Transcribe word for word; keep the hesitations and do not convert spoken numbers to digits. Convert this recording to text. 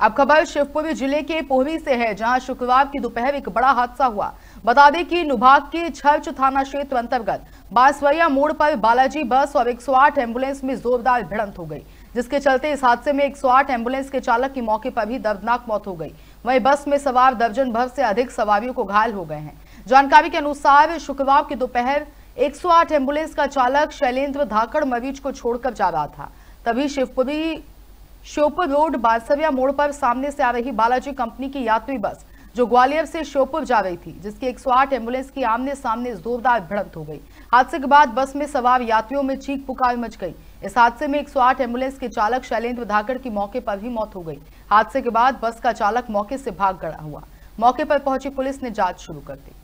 अब खबर शिवपुरी जिले के पोहरी से है, जहां शुक्रवार की दोपहर एक बड़ा हादसा हुआ। बता दें कि नुभाग के छर्च थाना क्षेत्र अंतर्गत बांसवरिया मोड़ पर बालाजी बस और एक सौ आठ एम्बुलेंस में जोरदार भिड़ंत हो गई, जिसके चलते इस हादसे में एक सौ आठ एम्बुलेंस के चालक की मौके पर ही दर्दनाक मौत हो गई। वहीं बस में सवार दर्जन भर से अधिक सवारियों को घायल हो गए हैं। जानकारी के अनुसार शुक्रवार की दोपहर एक सौ आठ एम्बुलेंस का चालक शैलेंद्र धाकड़ मरीज को छोड़कर जा रहा था। तभी शिवपुरी श्योपुर रोड बांसवरिया मोड़ पर सामने से आ रही बालाजी कंपनी की यात्री बस, जो ग्वालियर से श्योपुर जा रही थी, जिसकी एक सौ आठ एम्बुलेंस की आमने सामने जोरदार भिड़ंत हो गई। हादसे के बाद बस में सवार यात्रियों में चीख पुकार मच गई। इस हादसे में एक सौ आठ एम्बुलेंस के चालक शैलेंद्र धाकड़ की मौके पर ही मौत हो गई। हादसे के बाद बस का चालक मौके से भाग गया हुआ। मौके पर पहुंची पुलिस ने जांच शुरू कर दी।